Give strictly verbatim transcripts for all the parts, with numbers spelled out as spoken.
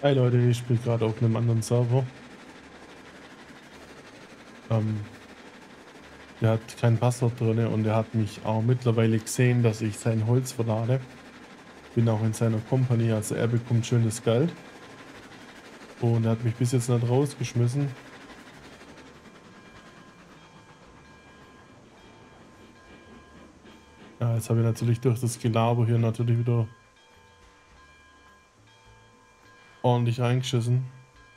Hi Leute, ich spiele gerade auf einem anderen Server. Ähm, Der hat kein Passwort drin und er hat mich auch mittlerweile gesehen, dass ich sein Holz verlade. Bin auch in seiner Company, also er bekommt schönes Geld. Und er hat mich bis jetzt nicht rausgeschmissen. Ja, jetzt habe ich natürlich durch das Gelaber hier natürlich wieder ordentlich reingeschissen.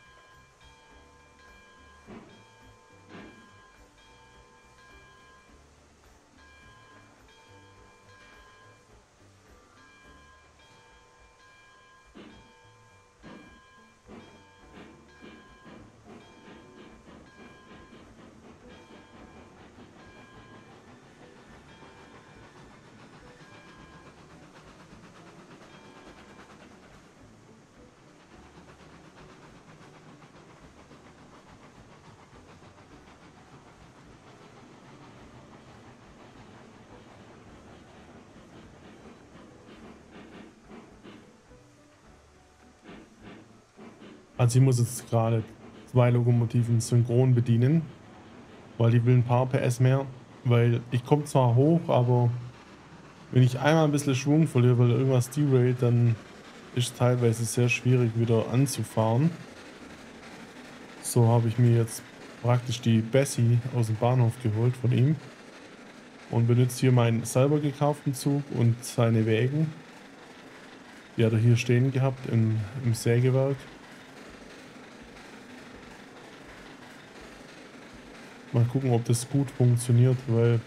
Also ich muss jetzt gerade zwei Lokomotiven synchron bedienen, weil die will ein paar P S mehr. Weil ich komme zwar hoch, aber wenn ich einmal ein bisschen Schwung verliere, weil irgendwas derailt, dann ist teilweise sehr schwierig wieder anzufahren. So habe ich mir jetzt praktisch die Bessie aus dem Bahnhof geholt von ihm und benutze hier meinen selber gekauften Zug und seine Wägen. Die hat er hier stehen gehabt im, im Sägewerk. Mal gucken, ob das gut funktioniert, weil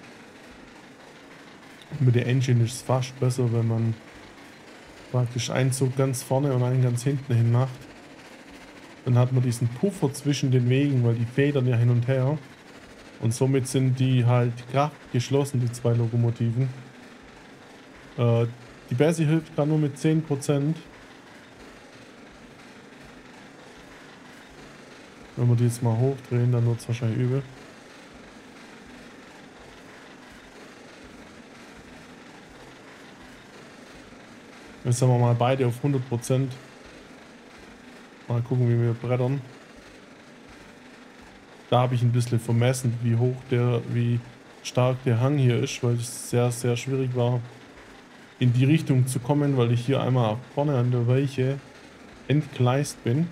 mit der Engine ist es fast besser, wenn man praktisch einen Zug ganz vorne und einen ganz hinten hin macht. Dann hat man diesen Puffer zwischen den Wegen, weil die federn ja hin und her. Und somit sind die halt kraftgeschlossen, die zwei Lokomotiven. Äh, die Bessie hilft gerade nur mit zehn Prozent. Wenn wir die jetzt mal hochdrehen, dann wird es wahrscheinlich übel. Jetzt haben wir mal beide auf hundert Prozent. Mal gucken, wie wir brettern. Da habe ich ein bisschen vermessen, wie hoch der, wie stark der Hang hier ist, weil es sehr, sehr schwierig war, in die Richtung zu kommen, weil ich hier einmal vorne an der Weiche entgleist bin.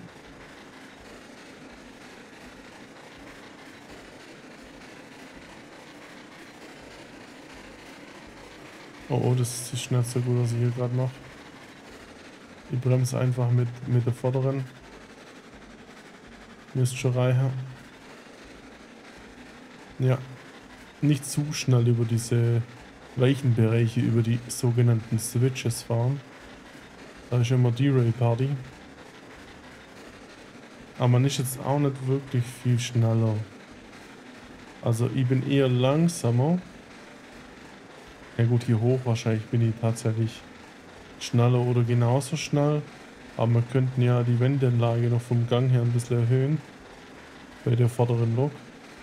Oh, oh, das ist nicht so gut, was ich hier gerade mache. Ich bremse einfach mit, mit der vorderen. Mistschurei. Ja, nicht zu schnell über diese weichen Bereiche, über die sogenannten Switches fahren. Da ist immer Derail-Party. Aber man ist jetzt auch nicht wirklich viel schneller. Also ich bin eher langsamer. Ja gut, hier hoch wahrscheinlich bin ich tatsächlich schneller oder genauso schnell. Aber wir könnten ja die Wendeanlage noch vom Gang her ein bisschen erhöhen. Bei der vorderen Lok.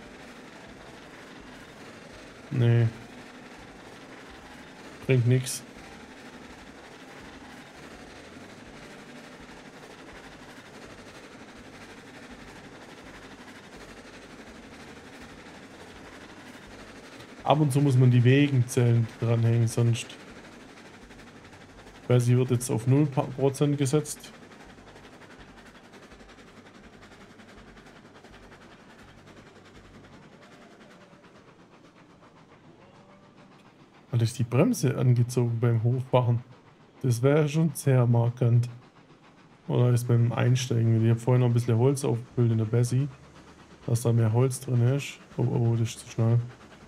Nee. Bringt nichts. Ab und zu muss man die Wegenzellen dranhängen, sonst. Weil sie wird jetzt auf null Prozent gesetzt. Hatte ich die Bremse angezogen beim Hochfahren? Das wäre schon sehr markant. Oder ist beim Einsteigen. Ich habe vorhin noch ein bisschen Holz aufgefüllt in der Bessie. Dass da mehr Holz drin ist. Oh, oh, das ist zu schnell.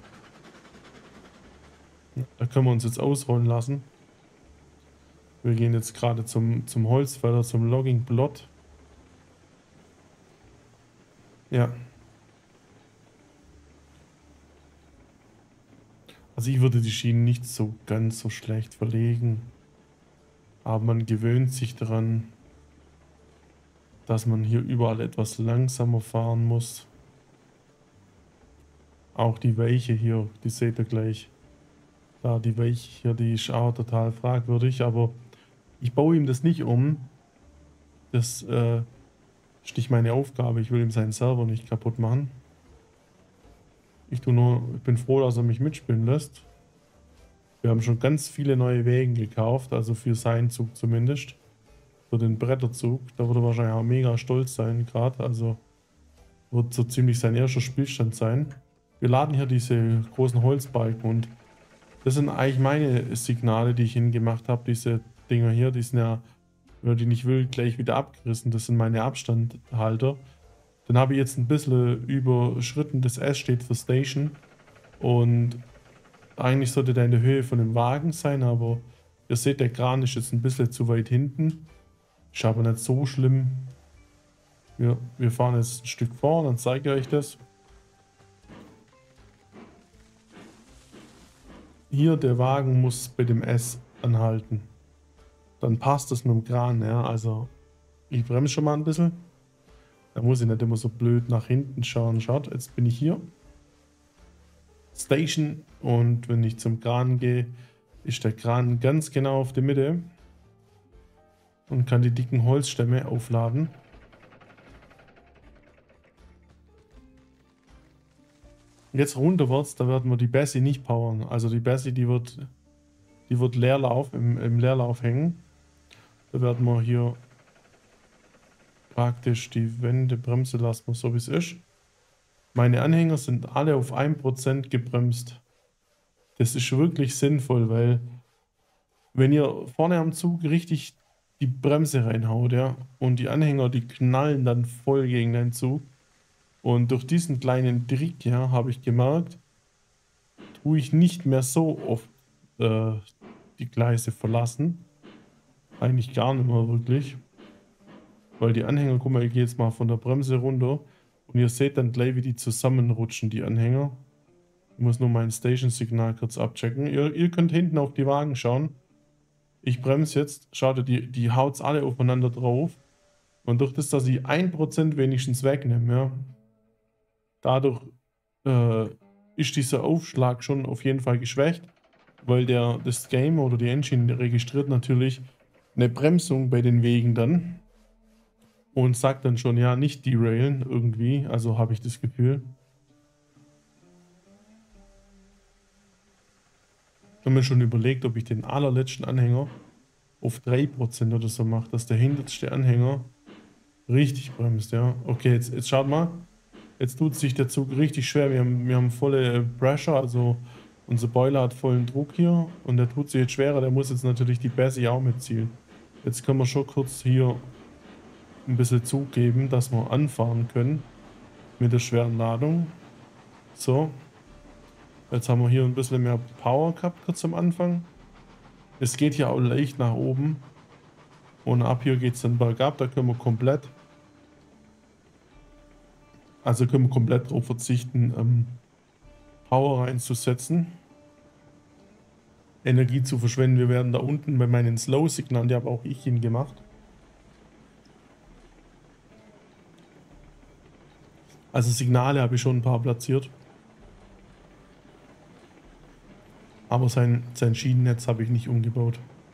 Da können wir uns jetzt ausrollen lassen. Wir gehen jetzt gerade zum, zum Holzfäller, zum Logging Plot. Ja. Also ich würde die Schienen nicht so ganz so schlecht verlegen. Aber man gewöhnt sich daran, dass man hier überall etwas langsamer fahren muss. Auch die Weiche hier, die seht ihr gleich. Da die Weiche hier, die ist auch total fragwürdig, aber ich baue ihm das nicht um, Das äh, ist nicht meine Aufgabe. Ich will ihm seinen Server nicht kaputt machen. Ich, tu nur, ich bin froh, dass er mich mitspielen lässt. Wir haben schon ganz viele neue Wägen gekauft, also für seinen Zug zumindest. Für den Bretterzug. Da würde er wahrscheinlich auch mega stolz sein gerade. Also wird so ziemlich sein erster Spielstand sein. Wir laden hier diese großen Holzbalken und das sind eigentlich meine Signale, die ich hingemacht habe. Diese Dinger hier, die sind ja, wenn man die nicht will, gleich wieder abgerissen. Das sind meine Abstandhalter. Dann habe ich jetzt ein bisschen überschritten. Das S steht für Station. Und eigentlich sollte der in der Höhe von dem Wagen sein, aber ihr seht, der Kran ist jetzt ein bisschen zu weit hinten. Ist aber nicht so schlimm. Wir, wir fahren jetzt ein Stück vor, dann zeige ich euch das. Hier, der Wagen muss bei dem S anhalten. Dann passt das mit dem Kran, ja. Also, ich bremse schon mal ein bisschen. Da muss ich nicht immer so blöd nach hinten schauen. Schaut, jetzt bin ich hier. Station. Und wenn ich zum Kran gehe, ist der Kran ganz genau auf der Mitte. Und kann die dicken Holzstämme aufladen. Jetzt runterwärts, da werden wir die Bessie nicht powern. Also die Bessie, die wird, die wird Leerlauf, im, im Leerlauf hängen. Da werden wir hier praktisch die Wände, Bremse lassen wir so wie es ist. Meine Anhänger sind alle auf ein Prozent gebremst. Das ist wirklich sinnvoll, weil wenn ihr vorne am Zug richtig die Bremse reinhaut, ja, und die Anhänger, die knallen dann voll gegen den Zug. Und durch diesen kleinen Trick, ja, habe ich gemerkt, tue ich nicht mehr so oft äh, die Gleise verlassen. Eigentlich gar nicht mehr wirklich. Weil die Anhänger, guck mal, ich gehe jetzt mal von der Bremse runter und ihr seht dann gleich, wie die zusammenrutschen, die Anhänger. Ich muss nur mein Station-Signal kurz abchecken. Ihr, ihr könnt hinten auf die Wagen schauen. Ich bremse jetzt, schaut, die, die haut alle aufeinander drauf. Und durch das, dass ich ein Prozent wenigstens wegnehme, ja, dadurch äh, ist dieser Aufschlag schon auf jeden Fall geschwächt, weil der, das Game oder die Engine registriert natürlich eine Bremsung bei den Wegen dann und sagt dann schon, ja, nicht derailen irgendwie, also habe ich das Gefühl. Ich habe mir schon überlegt, ob ich den allerletzten Anhänger auf drei Prozent oder so mache, dass der hinterste Anhänger richtig bremst, ja. Okay, jetzt, jetzt schaut mal. Jetzt tut sich der Zug richtig schwer. Wir haben, wir haben volle Pressure, also unser Boiler hat vollen Druck hier und der tut sich jetzt schwerer. Der muss jetzt natürlich die Bessie auch mitziehen. Jetzt können wir schon kurz hier ein bisschen Zug geben, dass wir anfahren können mit der schweren Ladung. So. Jetzt haben wir hier ein bisschen mehr Power gehabt kurz am Anfang. Es geht hier auch leicht nach oben. Und ab hier geht es dann bergab. Da können wir komplett Also können wir komplett darauf verzichten, ähm, Power reinzusetzen, Energie zu verschwenden. Wir werden da unten bei meinen Slow-Signalen, die habe auch ich hingemacht. Also Signale habe ich schon ein paar platziert. Aber sein, sein Schienennetz habe ich nicht umgebaut.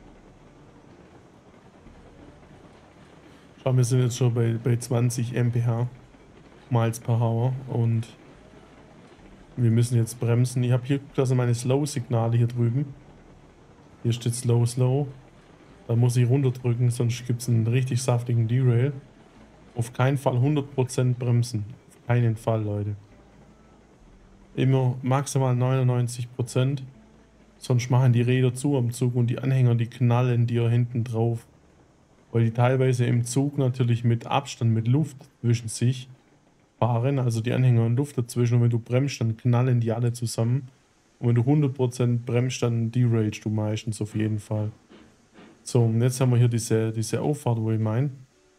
Schau, wir sind jetzt schon bei, bei zwanzig Ampere Peak. Miles per Hour und wir müssen jetzt bremsen. Ich habe hier also meine Slow-Signale hier drüben. Hier steht Slow, Slow. Da muss ich runterdrücken, sonst gibt es einen richtig saftigen Derail. Auf keinen Fall hundert Prozent bremsen. Auf keinen Fall, Leute. Immer maximal neunundneunzig Prozent. Sonst machen die Räder zu am Zug und die Anhänger, die knallen dir hinten drauf. Weil die teilweise im Zug natürlich mit Abstand, mit Luft zwischen sich fahren, also die Anhänger und Luft dazwischen, und wenn du bremst, dann knallen die alle zusammen. Und wenn du hundert Prozent bremst, dann derailst du meistens auf jeden Fall. So, und jetzt haben wir hier diese, diese Auffahrt, wo ich meine.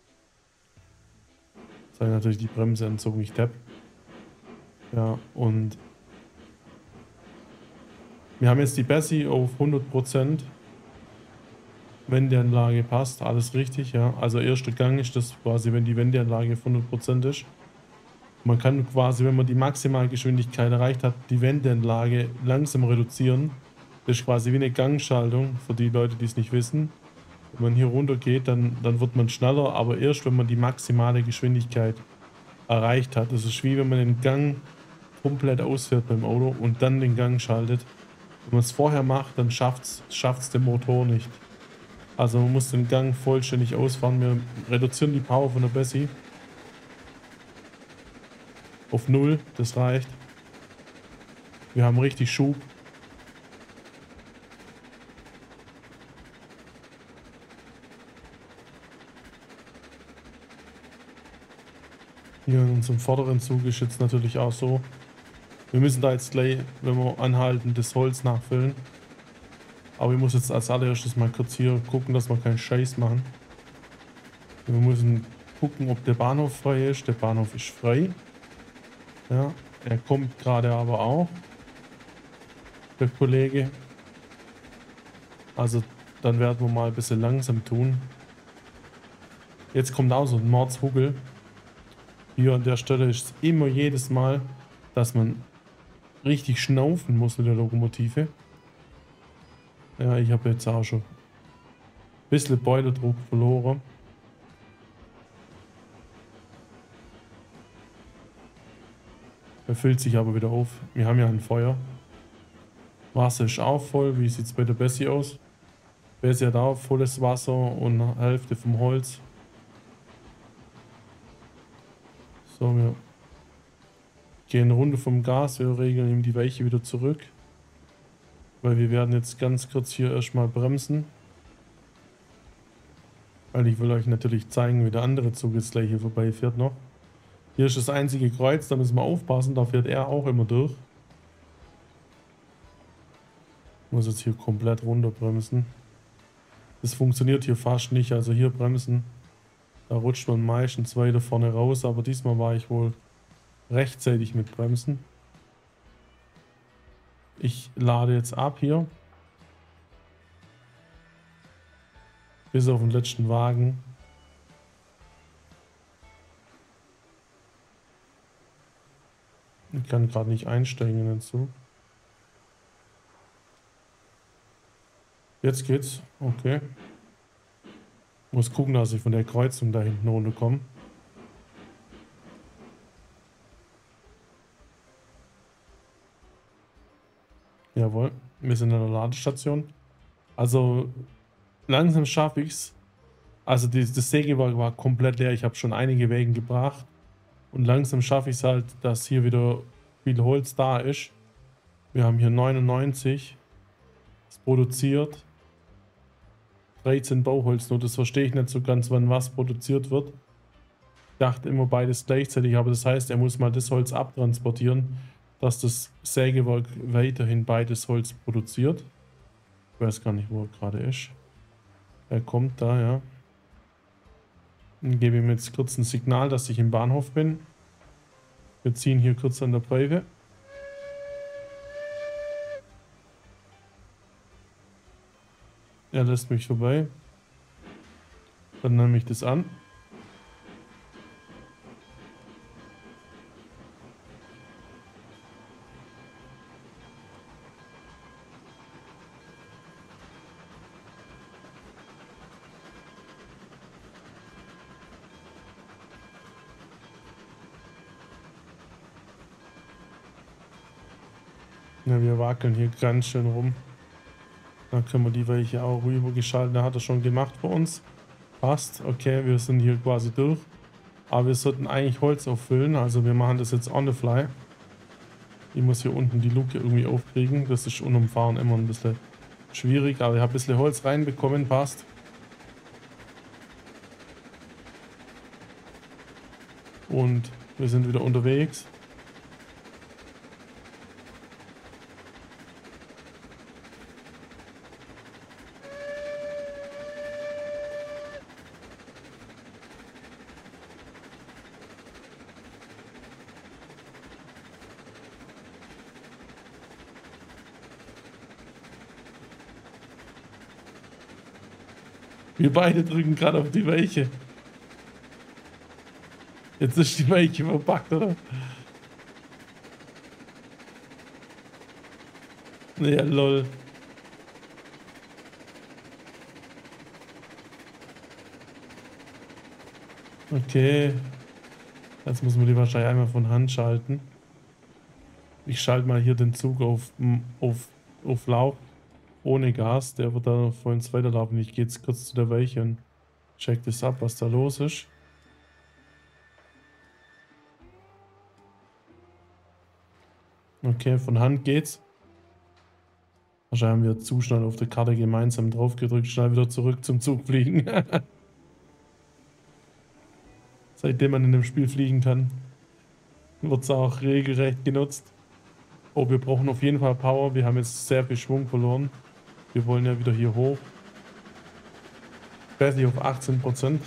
Jetzt habe ich natürlich die Bremse entzogen, ich depp. Ja, und wir haben jetzt die Bessie auf hundert Prozent. Wendeanlage passt, alles richtig, ja. Also erster Gang ist das quasi, wenn die Wendeanlage auf hundert Prozent ist. Man kann quasi, wenn man die Maximalgeschwindigkeit erreicht hat, die Wendeanlage langsam reduzieren. Das ist quasi wie eine Gangschaltung, für die Leute, die es nicht wissen. Wenn man hier runter geht, dann, dann wird man schneller, aber erst wenn man die maximale Geschwindigkeit erreicht hat. Das ist wie wenn man den Gang komplett ausfährt beim Auto und dann den Gang schaltet. Wenn man es vorher macht, dann schafft es der Motor nicht. Also man muss den Gang vollständig ausfahren. Wir reduzieren die Power von der Bessie auf null, das reicht. Wir haben richtig Schub. Hier in unserem vorderen Zug ist jetzt natürlich auch so. Wir müssen da jetzt gleich, wenn wir anhalten, das Holz nachfüllen. Aber ich muss jetzt als allererstes mal kurz hier gucken, dass wir keinen Scheiß machen. Wir müssen gucken, ob der Bahnhof frei ist. Der Bahnhof ist frei. Ja, er kommt gerade aber auch. Der Kollege. Also dann werden wir mal ein bisschen langsam tun. Jetzt kommt auch so ein Mordshuggel. Hier an der Stelle ist es immer jedes Mal, dass man richtig schnaufen muss mit der Lokomotive. Ja, ich habe jetzt auch schon ein bisschen Beutedruck verloren. Er füllt sich aber wieder auf. Wir haben ja ein Feuer. Wasser ist auch voll. Wie sieht es bei der Bessie aus? Bessie hat auch volles Wasser und eine Hälfte vom Holz. So, wir gehen eine Runde vom Gas. Wir regeln ihm die Weiche wieder zurück. Weil wir werden jetzt ganz kurz hier erstmal bremsen. Weil ich will euch natürlich zeigen, wie der andere Zug jetzt gleich hier vorbei fährt noch. Hier ist das einzige Kreuz, da müssen wir aufpassen, da fährt er auch immer durch. Ich muss jetzt hier komplett runter bremsen. Das funktioniert hier fast nicht, also hier bremsen. Da rutscht man meistens weiter vorne raus, aber diesmal war ich wohl rechtzeitig mit Bremsen. Ich lade jetzt ab hier. Bis auf den letzten Wagen. Ich kann gerade nicht einsteigen in den Zug. Jetzt geht's. Okay. Muss gucken, dass ich von der Kreuzung da hinten runterkomme. Jawohl, wir sind an der Ladestation. Also langsam schaffe ich es. Also die, das Sägewerk war komplett leer. Ich habe schon einige Wägen gebracht. Und langsam schaffe ich es halt, dass hier wieder viel Holz da ist. Wir haben hier neunundneunzig. Das produziert. dreizehn Bauholz nur. Das verstehe ich nicht so ganz, wann was produziert wird. Ich dachte immer beides gleichzeitig, aber das heißt, er muss mal das Holz abtransportieren, dass das Sägewerk weiterhin beides Holz produziert. Ich weiß gar nicht, wo er gerade ist. Er kommt da, ja. Dann gebe ihm jetzt kurz ein Signal, dass ich im Bahnhof bin. Wir ziehen hier kurz an der Pfeife. Er lässt mich vorbei. Dann nehme ich das an. Ja, wir wackeln hier ganz schön rum. Dann können wir die welche auch rübergeschalten. Da hat er schon gemacht für uns. Passt. Okay, wir sind hier quasi durch. Aber wir sollten eigentlich Holz auffüllen. Also wir machen das jetzt on the fly. Ich muss hier unten die Luke irgendwie aufkriegen. Das ist unterm Fahren immer ein bisschen schwierig. Aber ich habe ein bisschen Holz reinbekommen. Passt. Und wir sind wieder unterwegs. Wir beide drücken gerade auf die Weiche. Jetzt ist die Weiche verpackt, oder? Ja, lol. Okay, jetzt müssen wir die wahrscheinlich einmal von Hand schalten. Ich schalte mal hier den Zug auf, auf, auf Lauf ohne Gas. Der wird da vor uns weiterlaufen. Ich gehe jetzt kurz zu der Weiche und check das ab, was da los ist. Okay, von Hand geht's. Wahrscheinlich haben wir zu schnell auf der Karte gemeinsam drauf gedrückt, schnell wieder zurück zum Zug fliegen. Seitdem man in dem Spiel fliegen kann, wird es auch regelrecht genutzt. Oh, wir brauchen auf jeden Fall Power. Wir haben jetzt sehr viel Schwung verloren. Wir wollen ja wieder hier hoch. Bessie auf achtzehn Prozent.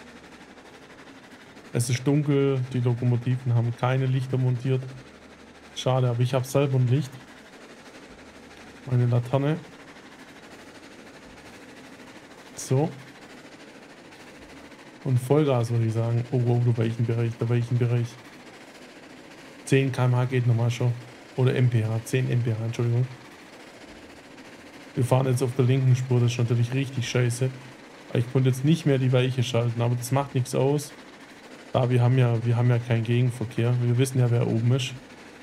Es ist dunkel, die Lokomotiven haben keine Lichter montiert. Schade, aber ich habe selber ein Licht. Meine Laterne. So. Und Vollgas würde ich sagen. Oh, oh, der Weichenbereich, der Weichenbereich. zehn Kilometer pro Stunde geht nochmal schon. Oder M P H, zehn M P H, Entschuldigung. Wir fahren jetzt auf der linken Spur, das ist natürlich richtig scheiße. Ich konnte jetzt nicht mehr die Weiche schalten, aber das macht nichts aus. Da wir haben ja, wir haben ja keinen Gegenverkehr. Wir wissen ja, wer oben ist.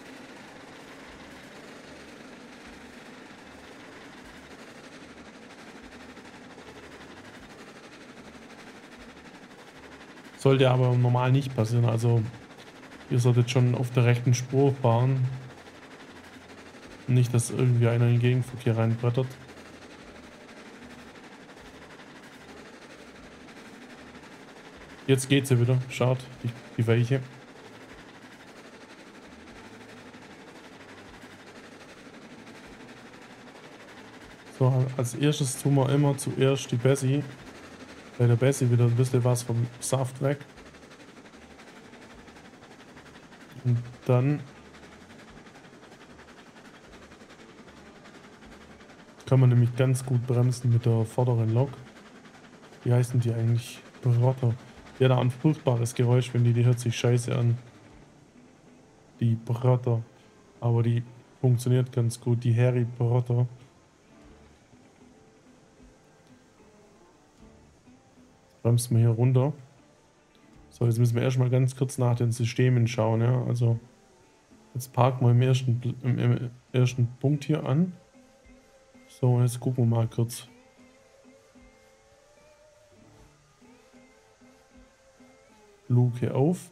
Sollte aber normal nicht passieren. Also ihr solltet schon auf der rechten Spur fahren. Nicht, dass irgendwie einer in den Gegenverkehr reinbrettert. Jetzt geht sie wieder. Schaut, die, die Weiche. So, als erstes tun wir immer zuerst die Bessie. Bei der Bessie wieder ein bisschen was vom Saft weg. Und dann kann man nämlich ganz gut bremsen mit der vorderen Lok. Wie heißen die eigentlich? Brotter. Ja, da ein furchtbares Geräusch, wenn die, die hört sich scheiße an. Die Brotter. Aber die funktioniert ganz gut, die Harry Brotter. Bremst man hier runter. So, jetzt müssen wir erstmal ganz kurz nach den Systemen schauen. Ja? Also, jetzt parken wir im ersten, im, im ersten Punkt hier an. So, jetzt gucken wir mal kurz. Luke auf.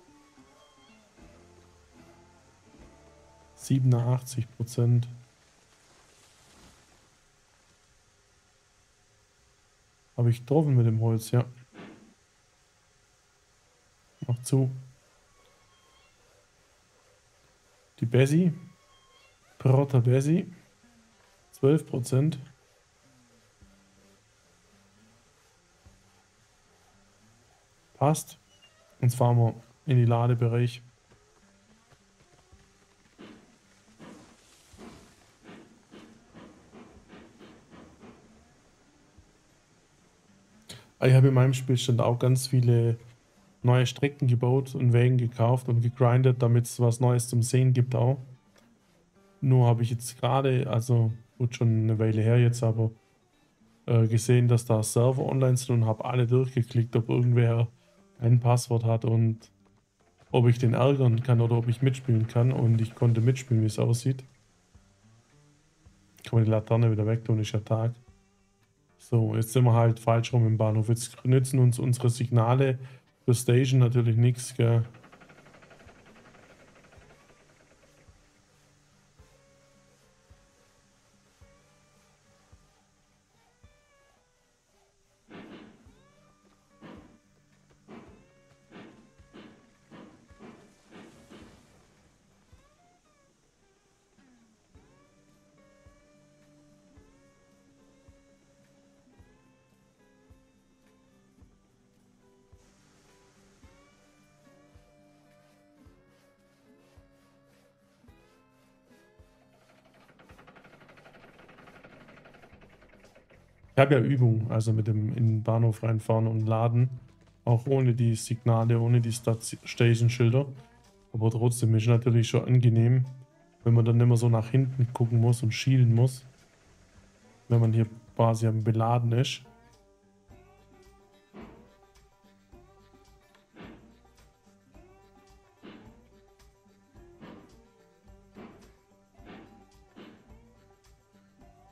siebenundachtzig Prozent. Habe ich getroffen mit dem Holz, ja. Mach zu. Die Bessie. Brotter Bessie. zwölf Prozent. Passt. Jetzt fahren wir in die Ladebereich. Ich habe in meinem Spielstand auch ganz viele neue Strecken gebaut und Wägen gekauft und gegrindet, damit es was Neues zum Sehen gibt auch. Nur habe ich jetzt gerade, also gut schon eine Weile her jetzt, aber äh, gesehen, dass da Server online sind und habe alle durchgeklickt, ob irgendwer ein Passwort hat und ob ich den ärgern kann oder ob ich mitspielen kann. Und ich konnte mitspielen, wie es aussieht. Kann man die Laterne wieder wegtun, ist ja Tag. So, jetzt sind wir halt falsch rum im Bahnhof. Jetzt nützen uns unsere Signale für Station natürlich nichts, gell. Ich habe ja Übung, also mit dem in den Bahnhof reinfahren und laden. Auch ohne die Signale, ohne die Station-Schilder. Aber trotzdem ist natürlich schon angenehm, wenn man dann immer so nach hinten gucken muss und schielen muss. Wenn man hier quasi am Beladen ist.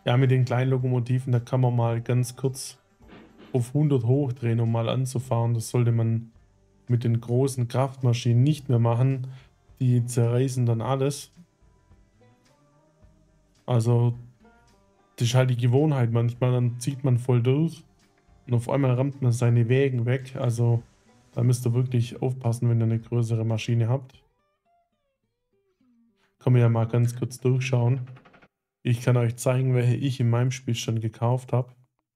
Ja, mit den kleinen Lokomotiven, da kann man mal ganz kurz auf hundert hochdrehen, um mal anzufahren. Das sollte man mit den großen Kraftmaschinen nicht mehr machen. Die zerreißen dann alles. Also, das ist halt die Gewohnheit manchmal. Dann zieht man voll durch und auf einmal rammt man seine Wägen weg. Also, da müsst ihr wirklich aufpassen, wenn ihr eine größere Maschine habt. Können wir ja mal ganz kurz durchschauen. Ich kann euch zeigen, welche ich in meinem Spielstand gekauft habe.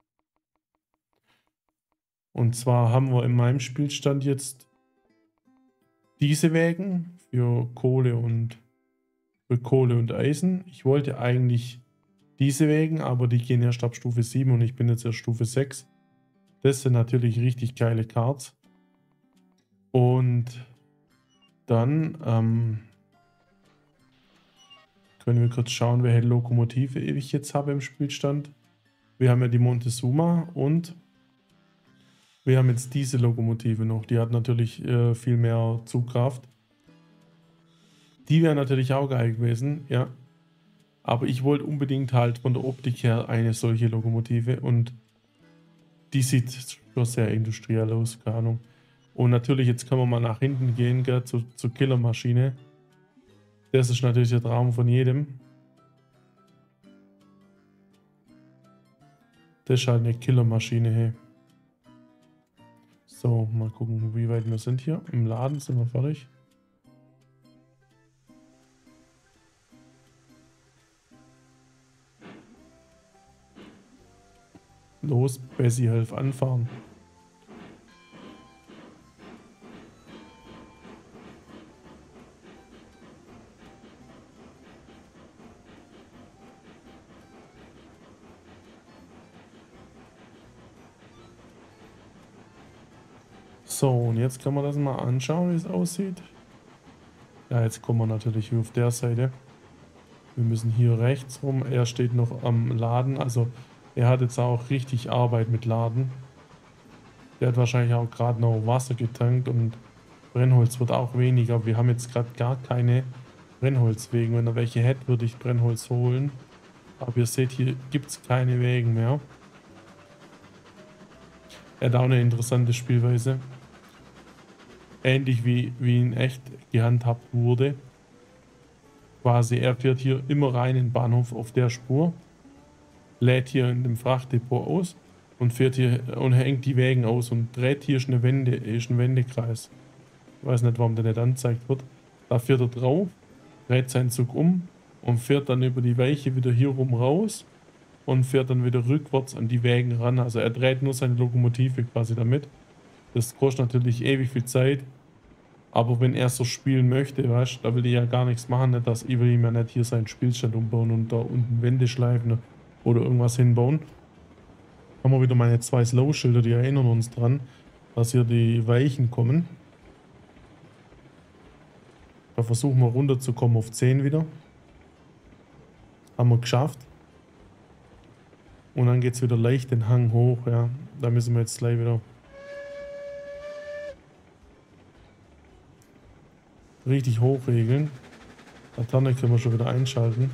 Und zwar haben wir in meinem Spielstand jetzt diese Wägen für Kohle und für Kohle und Eisen. Ich wollte eigentlich diese Wägen, aber die gehen erst ab Stufe sieben und ich bin jetzt erst Stufe sechs. Das sind natürlich richtig geile Cards. Und dann ähm, können wir kurz schauen, welche Lokomotive ich jetzt habe im Spielstand. Wir haben ja die Montezuma und wir haben jetzt diese Lokomotive noch. Die hat natürlich äh, viel mehr Zugkraft. Die wäre natürlich auch geil gewesen, ja. Aber ich wollte unbedingt halt von der Optik her eine solche Lokomotive und die sieht schon sehr industriell aus, keine Ahnung. Und natürlich, jetzt können wir mal nach hinten gehen, gell, zu, zur Killermaschine. Das ist natürlich der Traum von jedem. Das ist halt eine Killermaschine, hey. So, mal gucken, wie weit wir sind hier. Im Laden sind wir fertig. Los, Bessie, helf anfahren. So, und jetzt kann man das mal anschauen, wie es aussieht. Ja, jetzt kommen wir natürlich auf der Seite. Wir müssen hier rechts rum. Er steht noch am Laden. Also er hat jetzt auch richtig Arbeit mit Laden. Der hat wahrscheinlich auch gerade noch Wasser getankt und Brennholz wird auch weniger. Wir haben jetzt gerade gar keine Brennholzwegen. Wenn er welche hätte, würde ich Brennholz holen. Aber ihr seht, hier gibt es keine Wegen mehr. Er hat auch eine interessante Spielweise. Ähnlich wie, wie in echt gehandhabt wurde. Quasi, er fährt hier immer rein in den Bahnhof auf der Spur, lädt hier in dem Frachtdepot aus und fährt hier und hängt die Wägen aus und dreht hier ist eine Wende, ist ein Wendekreis. Ich weiß nicht, warum der nicht angezeigt wird. Da fährt er drauf, dreht seinen Zug um und fährt dann über die Weiche wieder hier rum raus und fährt dann wieder rückwärts an die Wägen ran. Also er dreht nur seine Lokomotive quasi damit. Das kostet natürlich ewig viel Zeit. Aber wenn er so spielen möchte, weißt du, da will ich ja gar nichts machen, nicht, dass ich will ihm ja nicht hier seinen Spielstand umbauen und da unten Wände schleifen oder irgendwas hinbauen. Haben wir wieder meine zwei Slow-Schilder, die erinnern uns dran, dass hier die Weichen kommen. Da versuchen wir runterzukommen auf zehn wieder. Haben wir geschafft. Und dann geht es wieder leicht den Hang hoch, ja. Da müssen wir jetzt gleich wieder richtig hoch regeln. Laterne können wir schon wieder einschalten.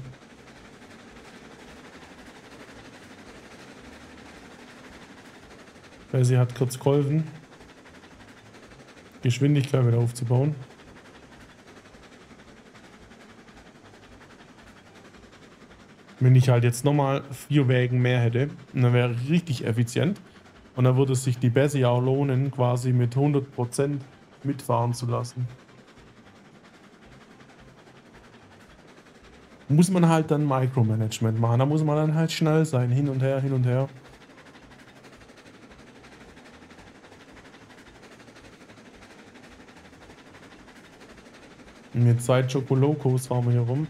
Weil sie hat kurz geholfen, Geschwindigkeit wieder aufzubauen. Wenn ich halt jetzt nochmal vier Wägen mehr hätte, dann wäre ich richtig effizient. Und dann würde es sich die Bessie auch lohnen, quasi mit hundert Prozent mitfahren zu lassen. Muss man halt dann Micromanagement machen. Da muss man dann halt schnell sein. Hin und her, hin und her. Und mit zwei Chocolocos fahren wir hier rum.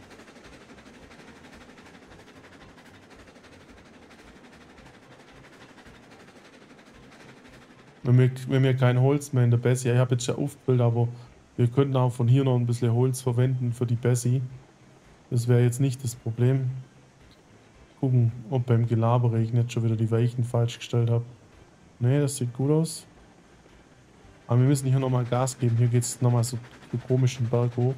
Wenn wir, wenn wir kein Holz mehr in der Bessie, ich habe jetzt schon aufgefüllt, aber wir könnten auch von hier noch ein bisschen Holz verwenden für die Bessie. Das wäre jetzt nicht das Problem. Gucken, ob beim Gelabere ich nicht schon wieder die Weichen falsch gestellt habe. Ne, das sieht gut aus. Aber wir müssen hier nochmal Gas geben. Hier geht es nochmal so, so komisch den Berg hoch.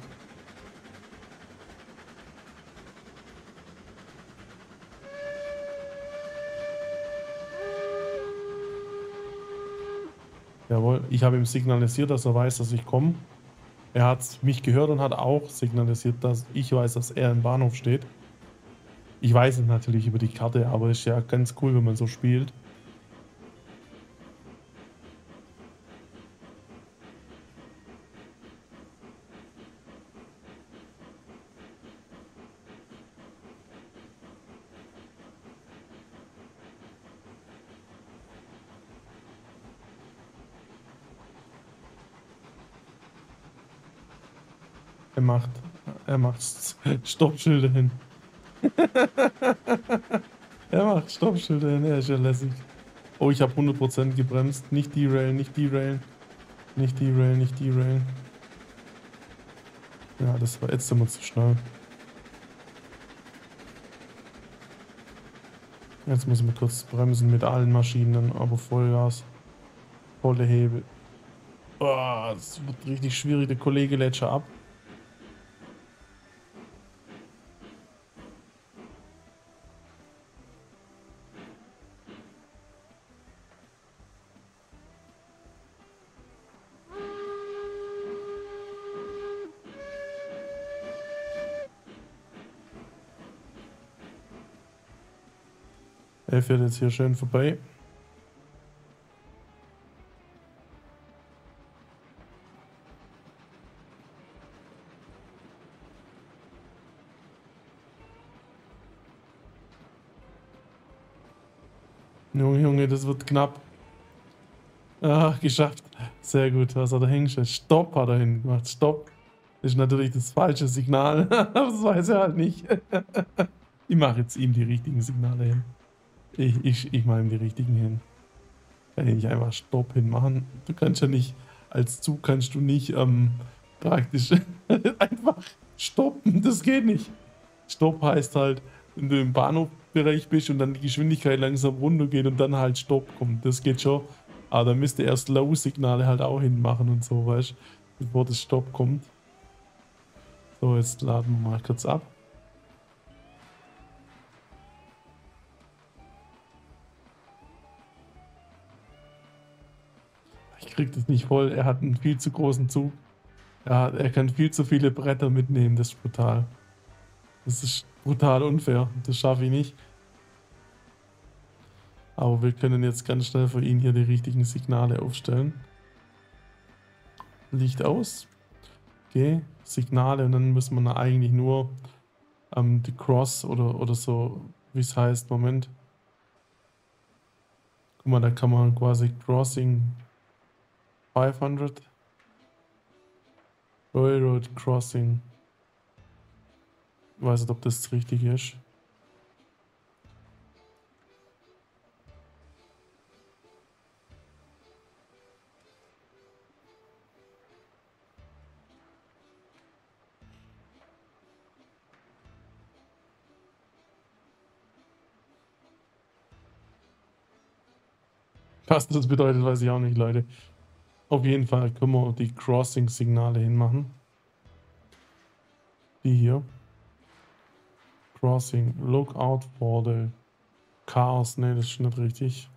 Jawohl, ich habe ihm signalisiert, dass er weiß, dass ich komme. Er hat mich gehört und hat auch signalisiert, dass ich weiß, dass er im Bahnhof steht. Ich weiß es natürlich über die Karte, aber ist ja ganz cool, wenn man so spielt. Er macht er macht Stoppschilder hin. Er macht Stoppschilder hin, er ist ja lässig. Oh, ich habe hundert Prozent gebremst. Nicht derailen, nicht derailen. Nicht derailen, nicht derailen. Ja, das war jetzt immer zu schnell. Jetzt müssen wir kurz bremsen mit allen Maschinen, aber Vollgas. Volle Hebel. Oh, das wird richtig schwierig. Der Kollege lädt schon ab. Er fährt jetzt hier schön vorbei. Junge, Junge, das wird knapp. Ah, geschafft. Sehr gut. Was hat er hingestellt? Stopp hat er hingemacht. Stopp. Das ist natürlich das falsche Signal. Das weiß er halt nicht. Ich mache jetzt ihm die richtigen Signale hin. Ich, ich, ich mache ihm die richtigen hin. Kann ich nicht einfach Stopp hinmachen. Du kannst ja nicht, als Zug kannst du nicht ähm, praktisch einfach stoppen. Das geht nicht. Stopp heißt halt, wenn du im Bahnhofbereich bist und dann die Geschwindigkeit langsam runtergeht und dann halt Stopp kommt. Das geht schon. Aber dann müsste erst Low-Signale halt auch hinmachen und so, weißt du, bevor das Stopp kommt. So, jetzt laden wir mal kurz ab. Ich krieg das nicht voll. Er hat einen viel zu großen Zug. Ja, er kann viel zu viele Bretter mitnehmen. Das ist brutal. Das ist brutal unfair. Das schaffe ich nicht. Aber wir können jetzt ganz schnell für ihn hier die richtigen Signale aufstellen. Licht aus. Okay, Signale und dann müssen wir eigentlich nur ähm, die Cross oder, oder so, wie es heißt, Moment. Guck mal, da kann man quasi Crossing fünfhundert. Railroad Crossing. Ich weiß nicht, ob das richtig ist. Was das bedeutet, weiß ich auch nicht, Leute. Auf jeden Fall können wir die Crossing-Signale hinmachen. Die hier. Crossing. Look out for the cars. Ne, das ist nicht richtig.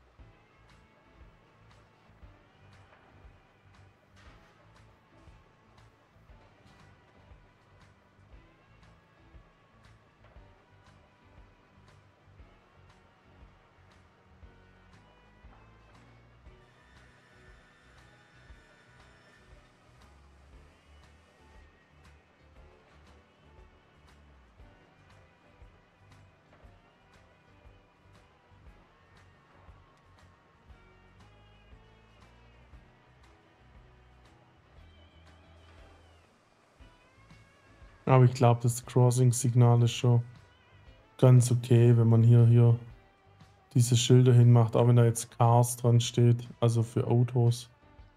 Aber ich glaube, das Crossing-Signal ist schon ganz okay, wenn man hier, hier diese Schilder hinmacht, auch wenn da jetzt Cars dran steht, also für Autos.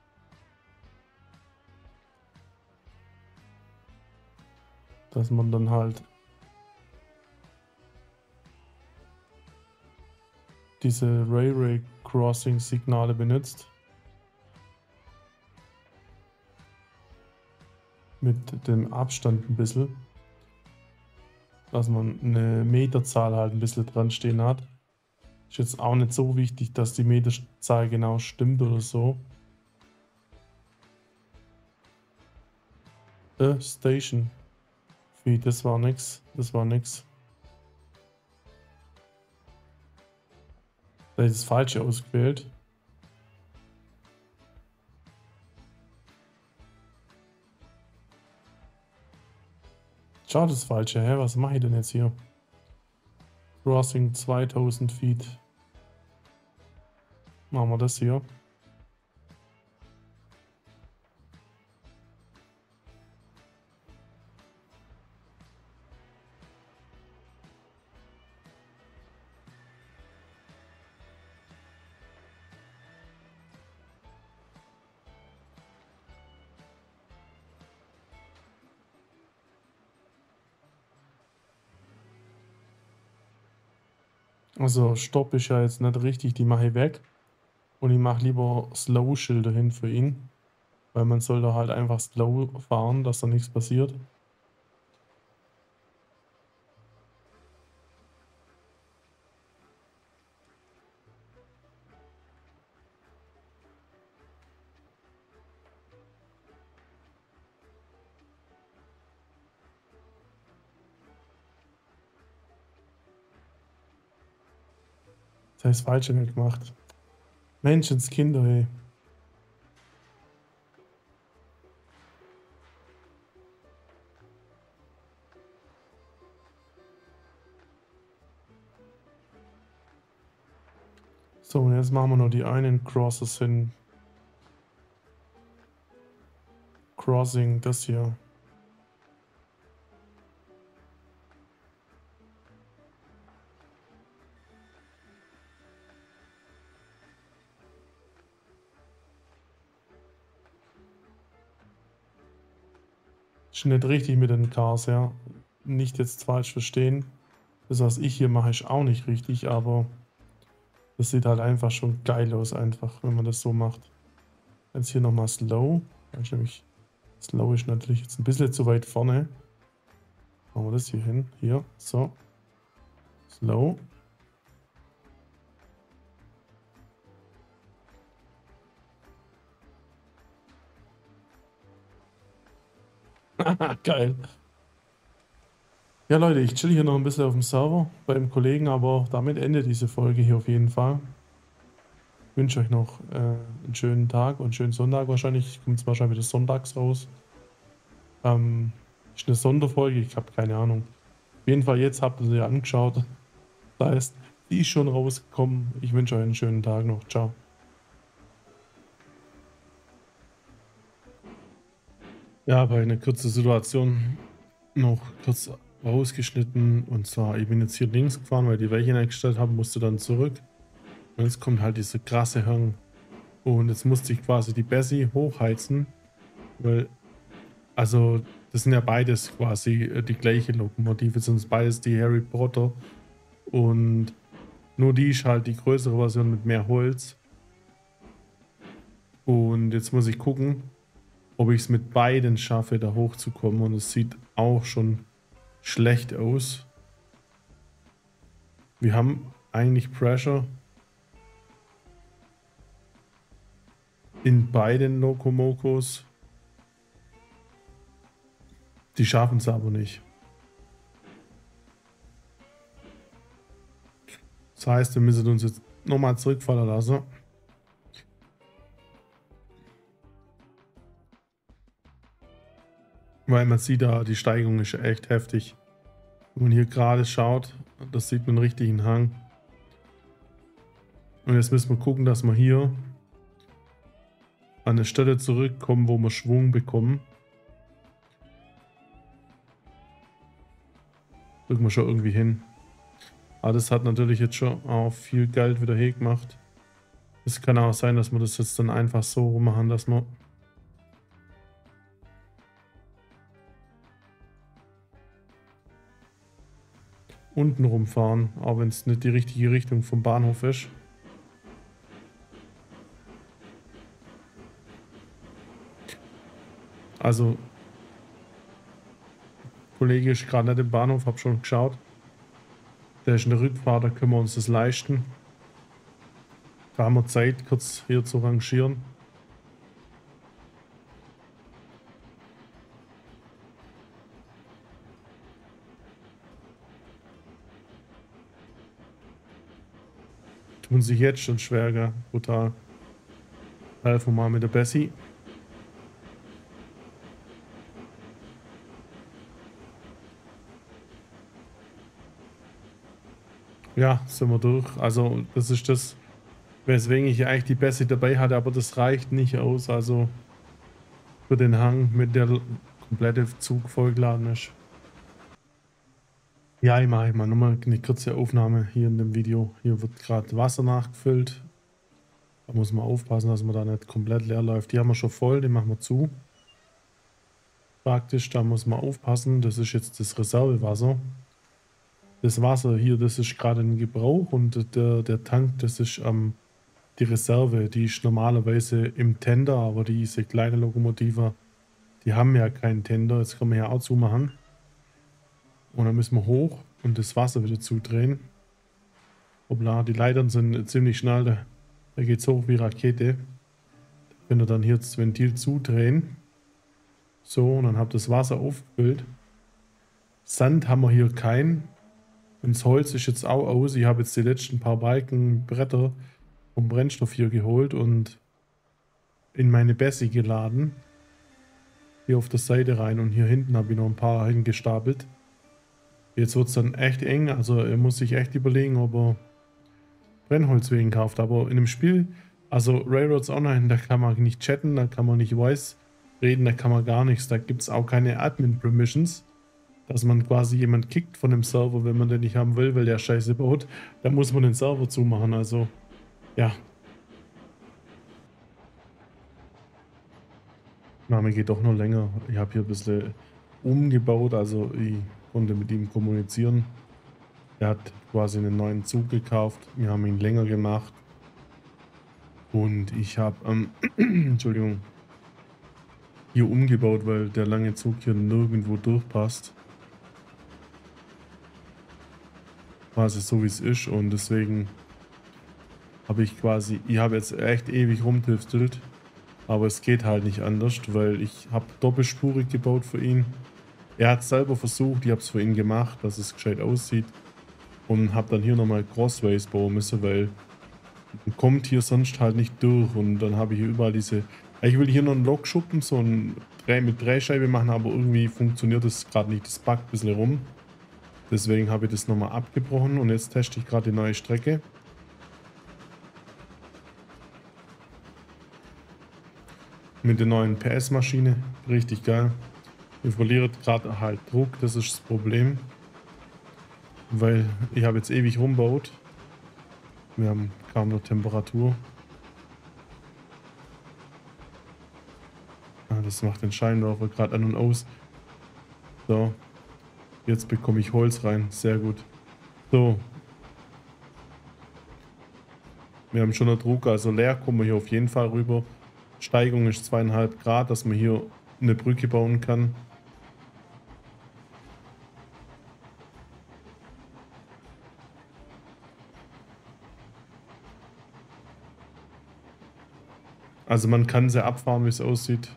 Dass man dann halt diese Railway Crossing Signale benutzt. Mit dem Abstand ein bisschen. Dass man eine Meterzahl halt ein bisschen dran stehen hat. Ist jetzt auch nicht so wichtig, dass die Meterzahl genau stimmt oder so. Äh, Station. Wie, das war nix. Das war nix. Da ist das Falsche ausgewählt. Schau, das Falsche. Hä? Was mache ich denn jetzt hier? Crossing zweitausend Feet. Machen wir das hier. Also Stopp ist ja jetzt nicht richtig, die mache ich weg. Und ich mache lieber Slow-Schilder hin für ihn. Weil man soll da halt einfach slow fahren, dass da nichts passiert. Das heißt, Falsche nicht gemacht. Menschenskinder, ey. So, und jetzt machen wir noch die einen Crosses hin. Crossing, das hier. Ist nicht richtig mit den Cars, ja. Nicht jetzt falsch verstehen. Das, was ich hier mache, ist auch nicht richtig, aber das sieht halt einfach schon geil aus, einfach, wenn man das so macht. Jetzt hier nochmal Slow. Da ist nämlich, Slow ist natürlich jetzt ein bisschen zu weit vorne. Machen wir das hier hin. Hier, so. Slow. Geil. Ja, Leute, ich chill hier noch ein bisschen auf dem Server beim Kollegen, aber damit endet diese Folge hier auf jeden Fall. Ich wünsche euch noch äh, einen schönen Tag und einen schönen Sonntag wahrscheinlich. Kommt es wahrscheinlich wieder sonntags raus. Ähm, ist eine Sonderfolge, ich habe keine Ahnung. Auf jeden Fall, jetzt habt ihr sie angeschaut. Das heißt, die ist schon rausgekommen. Ich wünsche euch einen schönen Tag noch. Ciao. Ja, bei einer kurzen Situation noch kurz rausgeschnitten. Und zwar, ich bin jetzt hier links gefahren, weil die Weiche eingestellt haben, musste dann zurück. Und jetzt kommt halt diese krasse Hang. Und jetzt musste ich quasi die Bessie hochheizen. Weil, also, das sind ja beides quasi äh, die gleiche Lokomotive, sind beides die Harry Potter. Und nur die ist halt die größere Version mit mehr Holz. Und jetzt muss ich gucken, ob ich es mit beiden schaffe, da hochzukommen. Und es sieht auch schon schlecht aus. Wir haben eigentlich Pressure in beiden Lokomokos. Die schaffen es aber nicht. Das heißt, wir müssen uns jetzt nochmal zurückfallen lassen. Weil man sieht da, die Steigung ist echt heftig. Wenn man hier gerade schaut, das sieht man einen richtigen Hang. Und jetzt müssen wir gucken, dass wir hier an eine Stelle zurückkommen, wo wir Schwung bekommen. Drücken wir schon irgendwie hin. Aber das hat natürlich jetzt schon auch viel Geld wieder hergemacht. Es kann auch sein, dass wir das jetzt dann einfach so machen, dass wir unten rumfahren, auch wenn es nicht die richtige Richtung vom Bahnhof ist. Also, Kollege ist gerade nicht im Bahnhof, habe schon geschaut. Der ist in der Rückfahrt, da können wir uns das leisten. Da haben wir Zeit, kurz hier zu rangieren. tun sich jetzt schon schwer, gell? Brutal. Helfen wir mal mit der Bessie. Ja, sind wir durch. Also, das ist das, weswegen ich eigentlich die Bessie dabei hatte, aber das reicht nicht aus. Also, für den Hang, mit der l- komplette Zug vollgeladen ist. Ja, ich mache mal nochmal eine kurze Aufnahme hier in dem Video. Hier wird gerade Wasser nachgefüllt. Da muss man aufpassen, dass man da nicht komplett leer läuft. Die haben wir schon voll, die machen wir zu. Praktisch, da muss man aufpassen. Das ist jetzt das Reservewasser. Das Wasser hier, das ist gerade in Gebrauch und der, der Tank, das ist ähm, die Reserve. Die ist normalerweise im Tender, aber diese kleine Lokomotive, die haben ja keinen Tender. Jetzt können wir ja auch zumachen. Und dann müssen wir hoch und das Wasser wieder zudrehen. Hoppla, die Leitern sind ziemlich schnell. Da, da geht es hoch wie Rakete. Wenn wir dann hier das Ventil zudrehen. So, und dann habt ihr das Wasser aufgefüllt. Sand haben wir hier keinen. Und das Holz ist jetzt auch aus. Ich habe jetzt die letzten paar Balken, Bretter vom Brennstoff hier geholt und in meine Bessie geladen. Hier auf der Seite rein und hier hinten habe ich noch ein paar hingestapelt. Jetzt wird es dann echt eng. Also er muss sich echt überlegen, ob er Brennholz wegen kauft. Aber in dem Spiel, also Railroads Online, da kann man nicht chatten, da kann man nicht Voice reden, da kann man gar nichts. Da gibt es auch keine Admin-Permissions, dass man quasi jemand kickt von dem Server, wenn man den nicht haben will, weil der Scheiße baut. Da muss man den Server zumachen. Also, ja. Name geht doch noch länger. Ich habe hier ein bisschen umgebaut, also ich konnte mit ihm kommunizieren. Er hat quasi einen neuen Zug gekauft. Wir haben ihn länger gemacht. Und ich habe, ähm, Entschuldigung, hier umgebaut, weil der lange Zug hier nirgendwo durchpasst. Quasi so wie es ist und deswegen habe ich quasi, ich habe jetzt echt ewig rumtüftelt, aber es geht halt nicht anders, weil ich habe doppelspurig gebaut für ihn. Er hat es selber versucht, ich habe es für ihn gemacht, dass es gescheit aussieht und habe dann hier nochmal Crossways bauen müssen, weil man kommt hier sonst halt nicht durch und dann habe ich hier überall diese, ich will hier noch einen Lokschuppen, so ein Dreh mit Drehscheibe machen, aber irgendwie funktioniert das gerade nicht, das backt ein bisschen rum. Deswegen habe ich das nochmal abgebrochen und jetzt teste ich gerade die neue Strecke. Mit der neuen P S-Maschine. Richtig geil. Ihr verliert gerade halt Druck, das ist das Problem. Weil ich habe jetzt ewig rumbaut. Wir haben kaum noch Temperatur. Ah, das macht den Scheinwerfer gerade an und aus. So. Jetzt bekomme ich Holz rein. Sehr gut. So. Wir haben schon einen Druck, also leer kommen wir hier auf jeden Fall rüber. Steigung ist zweieinhalb Grad, dass man hier eine Brücke bauen kann. Also man kann sie abfahren, wie es aussieht.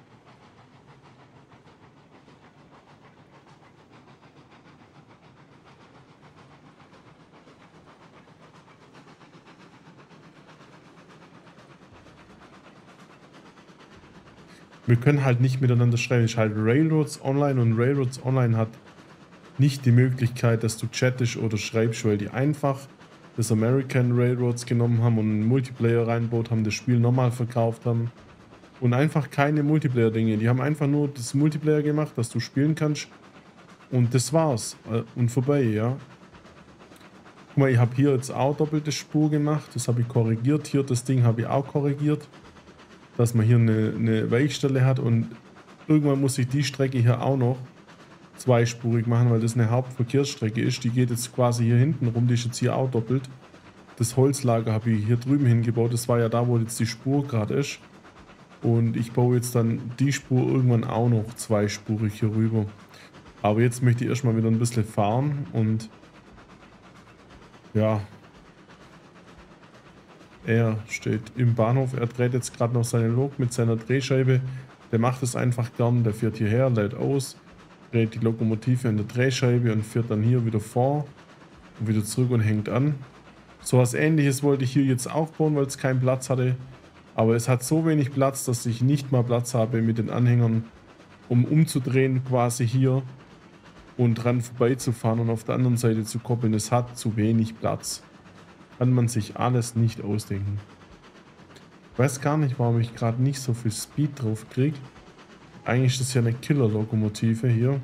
Wir können halt nicht miteinander schreiben. Ich halt Railroads Online und Railroads Online hat nicht die Möglichkeit, dass du chattest oder schreibst, weil die einfach das American Railroads genommen haben und einen Multiplayer reinbaut haben, das Spiel nochmal verkauft haben und einfach keine Multiplayer-Dinge. Die haben einfach nur das Multiplayer gemacht, dass du spielen kannst und das war's. Und vorbei, ja. Guck mal, ich habe hier jetzt auch doppelte Spur gemacht, das habe ich korrigiert. Hier das Ding habe ich auch korrigiert, dass man hier eine, eine Weichstelle hat und irgendwann muss ich die Strecke hier auch noch zweispurig machen, weil das eine Hauptverkehrsstrecke ist. Die geht jetzt quasi hier hinten rum, die ist jetzt hier auch doppelt. Das Holzlager habe ich hier drüben hingebaut, das war ja da, wo jetzt die Spur gerade ist. Und ich baue jetzt dann die Spur irgendwann auch noch zweispurig hier rüber. Aber jetzt möchte ich erstmal wieder ein bisschen fahren und ja, er steht im Bahnhof, er dreht jetzt gerade noch seine Lok mit seiner Drehscheibe. Der macht es einfach gern, der fährt hierher, lädt aus, dreht die Lokomotive in der Drehscheibe und fährt dann hier wieder vor und wieder zurück und hängt an. So was Ähnliches wollte ich hier jetzt aufbauen, weil es keinen Platz hatte. Aber es hat so wenig Platz, dass ich nicht mal Platz habe mit den Anhängern, um umzudrehen quasi hier und dran vorbeizufahren und auf der anderen Seite zu koppeln. Es hat zu wenig Platz. Kann man sich alles nicht ausdenken. Ich weiß gar nicht, warum ich gerade nicht so viel Speed drauf kriege. Eigentlich ist das ja eine Killer-Lokomotive hier.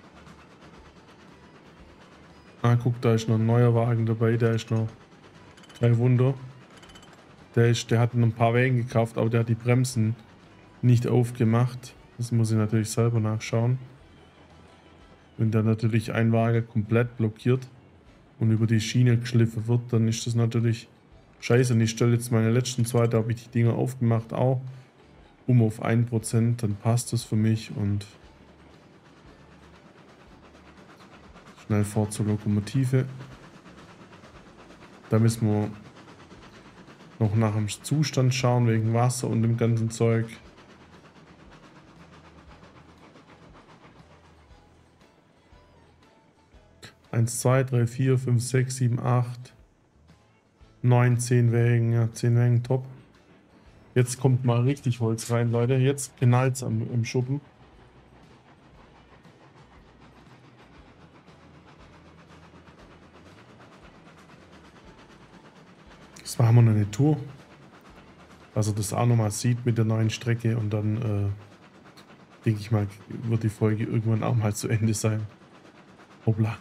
Ah, guck, da ist noch ein neuer Wagen dabei, der ist noch kein Wunder. Der, ist, der hat ein paar Wägen gekauft, aber der hat die Bremsen nicht aufgemacht. Das muss ich natürlich selber nachschauen. Wenn der natürlich ein Wagen komplett blockiert und über die Schiene geschliffen wird, dann ist das natürlich scheiße. Und ich stelle jetzt meine letzten zwei, da habe ich die Dinger aufgemacht auch, um auf ein Prozent, dann passt das für mich und schnell fort zur Lokomotive. Da müssen wir noch nach dem Zustand schauen, wegen Wasser und dem ganzen Zeug. eins, zwei, drei, vier, fünf, sechs, sieben, acht, neun, zehn Wägen. Ja, zehn Wägen, top. Jetzt kommt mal richtig Holz rein, Leute. Jetzt knallt es am, im Schuppen. Das machen wir noch eine Tour. Also das auch nochmal sieht mit der neuen Strecke und dann äh, denke ich mal, wird die Folge irgendwann auch mal zu Ende sein. Hoppla.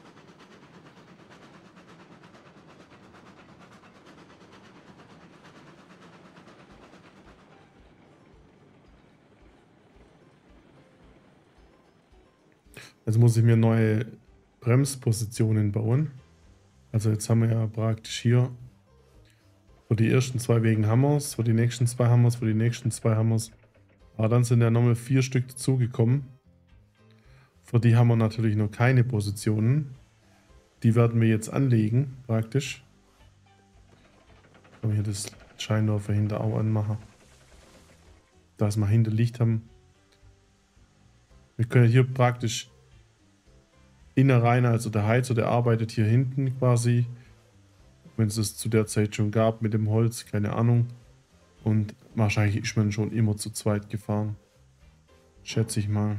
Jetzt muss ich mir neue Bremspositionen bauen. Also jetzt haben wir ja praktisch hier für die ersten zwei Wegen haben wir es, für die nächsten zwei haben wir es, für die nächsten zwei haben wir es. Aber dann sind ja nochmal vier Stück dazugekommen. Für die haben wir natürlich noch keine Positionen. Die werden wir jetzt anlegen, praktisch. Kann man hier das Scheinwerfer hinter auch anmachen. Dass wir hinter Licht haben. Wir können hier praktisch innerein, also der Heizer, der arbeitet hier hinten quasi. Wenn es es zu der Zeit schon gab mit dem Holz, keine Ahnung. Und wahrscheinlich ist man schon immer zu zweit gefahren. Schätze ich mal.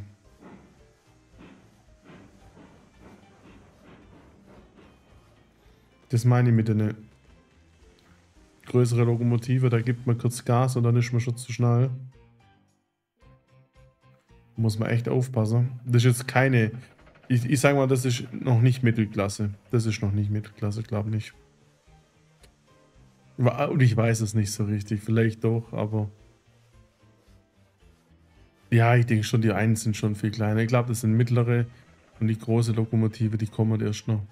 Das meine ich mit einer größeren Lokomotive. Da gibt man kurz Gas und dann ist man schon zu schnell. Muss man echt aufpassen. Das ist jetzt keine... Ich, ich sage mal, das ist noch nicht Mittelklasse. Das ist noch nicht Mittelklasse, glaube ich nicht. Und ich weiß es nicht so richtig. Vielleicht doch, aber... Ja, ich denke schon, die einen sind schon viel kleiner. Ich glaube, das sind mittlere und die große Lokomotive, die kommen erst noch.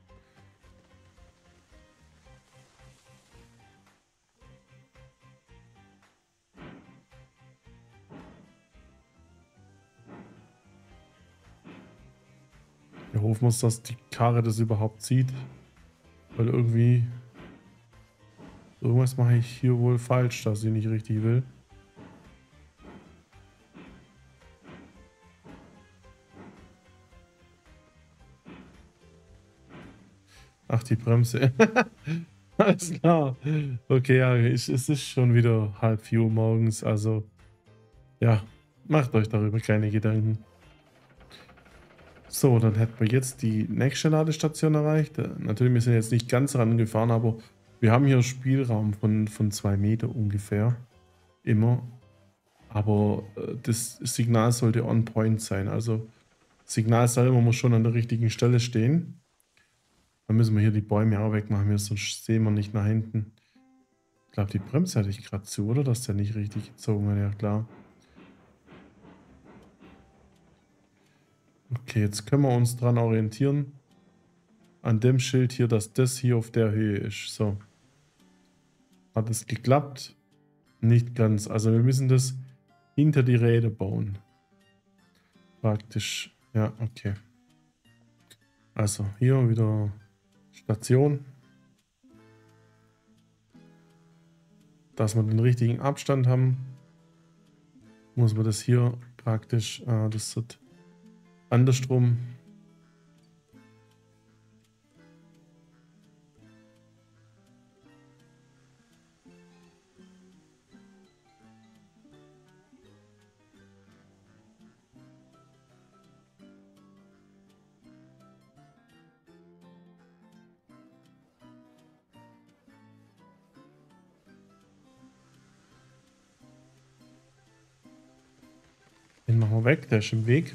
Ja, hoffen wir uns, dass die Karre das überhaupt sieht. Weil irgendwie... Irgendwas mache ich hier wohl falsch, dass ich nicht richtig will. Ach, die Bremse. Alles klar. Okay, ja, ich, es ist schon wieder halb vier Uhr morgens. Also, ja, macht euch darüber keine Gedanken. So, dann hätten wir jetzt die nächste Ladestation erreicht. Natürlich, wir sind jetzt nicht ganz rangefahren, aber wir haben hier Spielraum von, von zwei Meter ungefähr. Immer. Aber äh, das Signal sollte on point sein. Also, das Signal selber muss schon an der richtigen Stelle stehen. Dann müssen wir hier die Bäume auch wegmachen, sonst sehen wir nicht nach hinten. Ich glaube, die Bremse hatte ich gerade zu, oder? Dass der nicht richtig gezogen hat, ja klar. Okay, jetzt können wir uns dran orientieren. An dem Schild hier, dass das hier auf der Höhe ist. So. Hat es geklappt? Nicht ganz. Also wir müssen das hinter die Räder bauen. Praktisch. Ja, okay. Also hier wieder Station. Dass wir den richtigen Abstand haben, muss man das hier praktisch, äh, das wird andersrum. Den machen wir weg, der ist im Weg.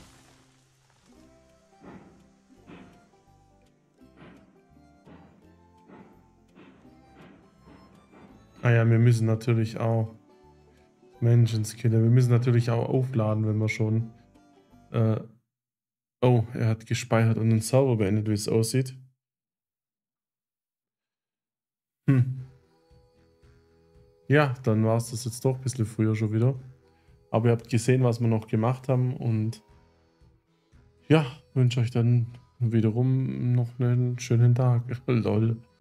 Ah ja, wir müssen natürlich auch Menschenskinder. Wir müssen natürlich auch aufladen, wenn wir schon. Äh, oh, er hat gespeichert und den Server beendet, wie es aussieht. Hm. Ja, dann war es das jetzt doch ein bisschen früher schon wieder. Aber ihr habt gesehen, was wir noch gemacht haben und ja, wünsche euch dann wiederum noch einen schönen Tag. Lol.